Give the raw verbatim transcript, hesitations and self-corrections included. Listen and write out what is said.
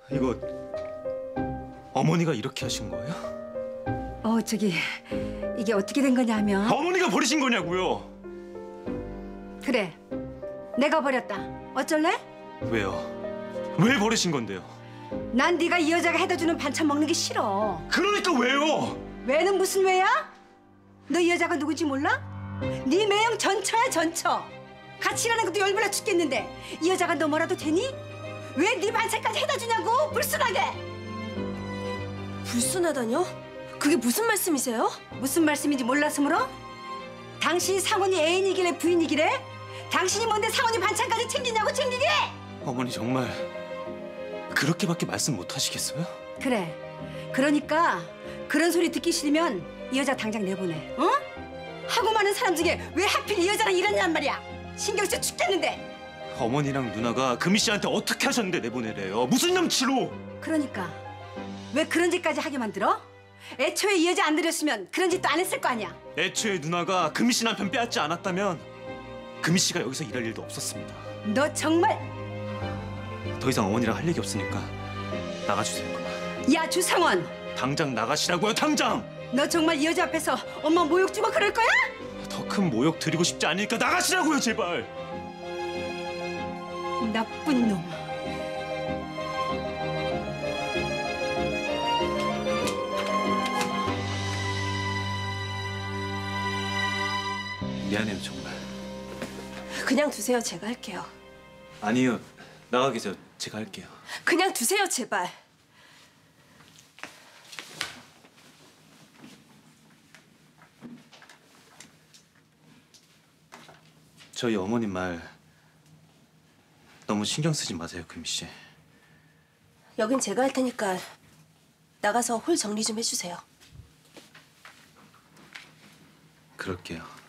이거 어머니가 이렇게 하신 거예요? 어, 저기 이게 어떻게 된 거냐면 어머니가 버리신 거냐고요? 그래, 내가 버렸다. 어쩔래? 왜요? 왜 버리신 건데요? 난 네가 이 여자가 해다 주는 반찬 먹는 게 싫어. 그러니까 왜요? 왜는 무슨 왜야? 너 이 여자가 누군지 몰라? 네 매형 전처야 전처. 같이 일하는 것도 열불나 죽겠는데 이 여자가 너 뭐라도 되니? 왜 네 반찬까지 해다 주냐고 불순하게. 불순하다뇨? 그게 무슨 말씀이세요? 무슨 말씀인지 몰라서 물어? 당신이 상훈이 애인이길래 부인이길래? 당신이 뭔데 상훈이 반찬까지 챙기냐고 챙기게? 어머니 정말 그렇게밖에 말씀 못 하시겠어요? 그래, 그러니까 그런 소리 듣기 싫으면 이 여자 당장 내보내, 어? 하고 많은 사람 중에 왜 하필 이 여자랑 이러냔 말이야. 신경 쓰여 죽겠는데. 어머니랑 누나가 금희 씨한테 어떻게 하셨는데 내보내래요? 무슨 염치로? 그러니까 왜 그런 짓까지 하게 만들어? 애초에 이 여자 안 들였으면 그런 짓도 안 했을 거 아니야. 애초에 누나가 금희 씨 남편 빼앗지 않았다면 금희 씨가 여기서 일할 일도 없었습니다. 너 정말. 더 이상 어머니랑 할 얘기 없으니까 나가주세요. 그만. 야, 주상원, 당장 나가시라고요, 당장! 너 정말 이 여자 앞에서 엄마 모욕 주고 그럴 거야? 더 큰 모욕 드리고 싶지 않으니까 나가시라고요, 제발! 나쁜 놈. 미안해요, 정말. 그냥 두세요. 제가 할게요. 아니요, 나가 계세요. 제가 할게요. 그냥 두세요, 제발. 저희 어머님 말 너무 신경 쓰지 마세요, 금희 씨. 여긴 제가 할 테니까 나가서 홀 정리 좀 해주세요. 그럴게요.